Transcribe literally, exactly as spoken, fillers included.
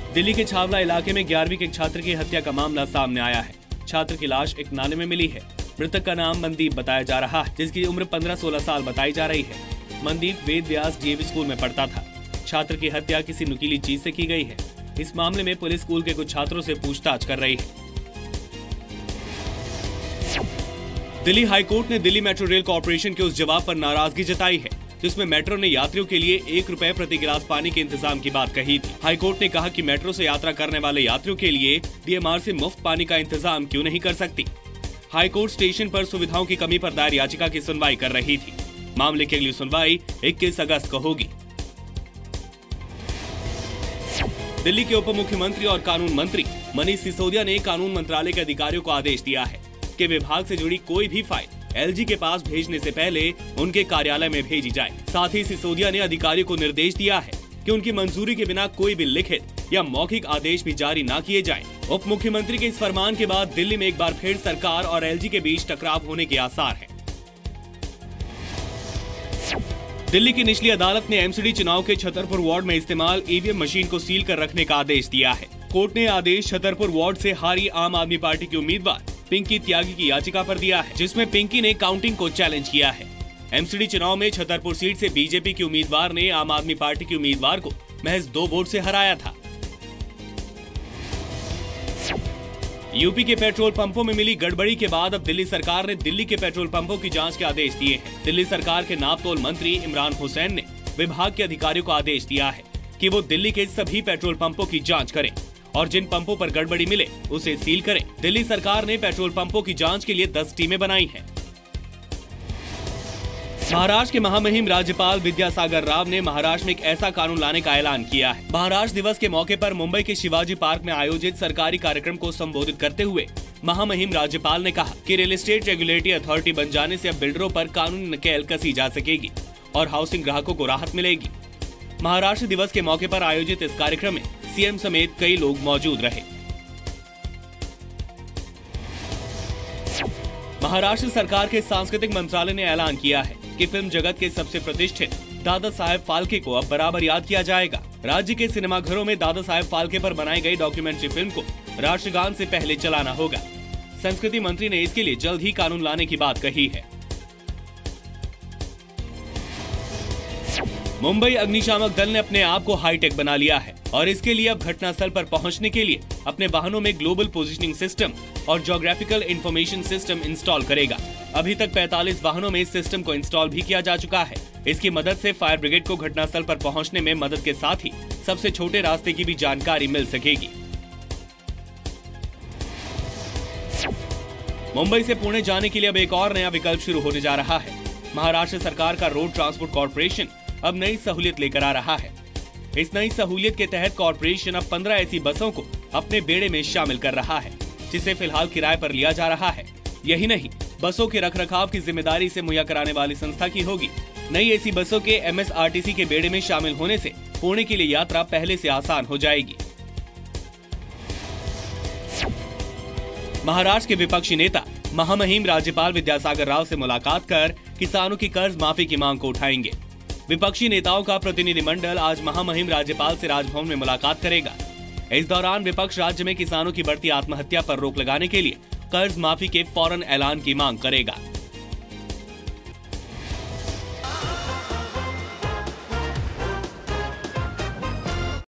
दिल्ली के छावला इलाके में ग्यारहवीं के छात्र की हत्या का मामला सामने आया है। छात्र की लाश एक नाले में मिली है। मृतक का नाम मनदीप बताया जा रहा है, जिसकी उम्र पंद्रह सोलह साल बताई जा रही है। मनदीप वेद व्यास डीएवी स्कूल में पढ़ता था। छात्र की हत्या किसी नुकीली चीज से की गई है। इस मामले में पुलिस स्कूल के कुछ छात्रों से पूछताछ कर रही है। दिल्ली हाईकोर्ट ने दिल्ली मेट्रो रेल कॉर्पोरेशन के उस जवाब पर नाराजगी जताई है जिसमें मेट्रो ने यात्रियों के लिए एक रुपए प्रति गिलास पानी के इंतजाम की बात कही थी। हाईकोर्ट ने कहा कि मेट्रो से यात्रा करने वाले यात्रियों के लिए डीएमआर से मुफ्त पानी का इंतजाम क्यों नहीं कर सकती। हाईकोर्ट स्टेशन पर सुविधाओं की कमी पर दायर याचिका की सुनवाई कर रही थी। मामले की अगली सुनवाई इक्कीस अगस्त को होगी। दिल्ली के उप मुख्यमंत्री और कानून मंत्री मनीष सिसोदिया ने कानून मंत्रालय के अधिकारियों को आदेश दिया है कि विभाग से जुड़ी कोई भी फाइल एलजी के पास भेजने से पहले उनके कार्यालय में भेजी जाए। साथ ही सिसोदिया ने अधिकारियों को निर्देश दिया है कि उनकी मंजूरी के बिना कोई भी लिखित या मौखिक आदेश भी जारी न किए जाएं। उप मुख्यमंत्री के इस फरमान के बाद दिल्ली में एक बार फिर सरकार और एलजी के बीच टकराव होने के आसार हैं। दिल्ली की निचली अदालत ने एमसीडी चुनाव के छतरपुर वार्ड में इस्तेमाल ईवीएम मशीन को सील कर रखने का आदेश दिया है। कोर्ट ने आदेश छतरपुर वार्ड से हारी आम आदमी पार्टी की उम्मीदवार पिंकी त्यागी की याचिका पर दिया है, जिसमें पिंकी ने काउंटिंग को चैलेंज किया है। एमसीडी चुनाव में छतरपुर सीट से बीजेपी की उम्मीदवार ने आम आदमी पार्टी की उम्मीदवार को महज दो वोट से हराया था। यूपी के पेट्रोल पंपों में मिली गड़बड़ी के बाद अब दिल्ली सरकार ने दिल्ली के पेट्रोल पंपों की जांच के आदेश दिए हैं। दिल्ली सरकार के नापतोल मंत्री इमरान हुसैन ने विभाग के अधिकारियों को आदेश दिया है कि वो दिल्ली के सभी पेट्रोल पंपों की जांच करें और जिन पंपों पर गड़बड़ी मिले उसे सील करें। दिल्ली सरकार ने पेट्रोल पंपों की जांच के लिए दस टीमें बनाई हैं। महाराष्ट्र के महामहिम राज्यपाल विद्यासागर राव ने महाराष्ट्र में एक ऐसा कानून लाने का ऐलान किया है। महाराष्ट्र दिवस के मौके पर मुंबई के शिवाजी पार्क में आयोजित सरकारी कार्यक्रम को संबोधित करते हुए महामहिम राज्यपाल ने कहा कि रियल एस्टेट रेगुलेटरी अथॉरिटी बन जाने से अब बिल्डरों पर कानूनी नकेल कसी जा सकेगी और हाउसिंग ग्राहकों को राहत मिलेगी। महाराष्ट्र दिवस के मौके पर आयोजित इस कार्यक्रम में सीएम समेत कई लोग मौजूद रहे। महाराष्ट्र सरकार के सांस्कृतिक मंत्रालय ने ऐलान किया है कि फिल्म जगत के सबसे प्रतिष्ठित दादा साहेब फाल्के को अब बराबर याद किया जाएगा। राज्य के सिनेमाघरों में दादा साहेब फाल्के पर बनाई गई डॉक्यूमेंट्री फिल्म को राष्ट्रगान से पहले चलाना होगा। संस्कृति मंत्री ने इसके लिए जल्द ही कानून लाने की बात कही है। मुंबई अग्निशामक दल ने अपने आप को हाईटेक बना लिया है और इसके लिए अब घटनास्थल पर पहुंचने के लिए अपने वाहनों में ग्लोबल पोजीशनिंग सिस्टम और ज्योग्राफिकल इंफॉर्मेशन सिस्टम इंस्टॉल करेगा। अभी तक पैंतालीस वाहनों में इस सिस्टम को इंस्टॉल भी किया जा चुका है। इसकी मदद से फायर ब्रिगेड को घटनास्थल पर पहुंचने में मदद के साथ ही सबसे छोटे रास्ते की भी जानकारी मिल सकेगी। मुंबई से पुणे जाने के लिए अब एक और नया विकल्प शुरू होने जा रहा है। महाराष्ट्र सरकार का रोड ट्रांसपोर्ट कॉर्पोरेशन अब नई सहूलियत लेकर आ रहा है। इस नई सहूलियत के तहत कॉर्पोरेशन अब पंद्रह ऐसी बसों को अपने बेड़े में शामिल कर रहा है, जिसे फिलहाल किराए पर लिया जा रहा है। यही नहीं, बसों के रखरखाव की जिम्मेदारी से मुहैया कराने वाली संस्था की होगी। नई ऐसी बसों के एमएसआरटीसी के बेड़े में शामिल होने से पुणे के लिए यात्रा पहले से आसान हो जाएगी। महाराष्ट्र के विपक्षी नेता महामहिम राज्यपाल विद्यासागर राव से मुलाकात कर किसानों की कर्ज माफी की मांग को उठाएंगे। विपक्षी नेताओं का प्रतिनिधिमंडल आज महामहिम राज्यपाल से राजभवन में मुलाकात करेगा। इस दौरान विपक्ष राज्य में किसानों की बढ़ती आत्महत्या पर रोक लगाने के लिए कर्ज माफी के फौरन ऐलान की मांग करेगा।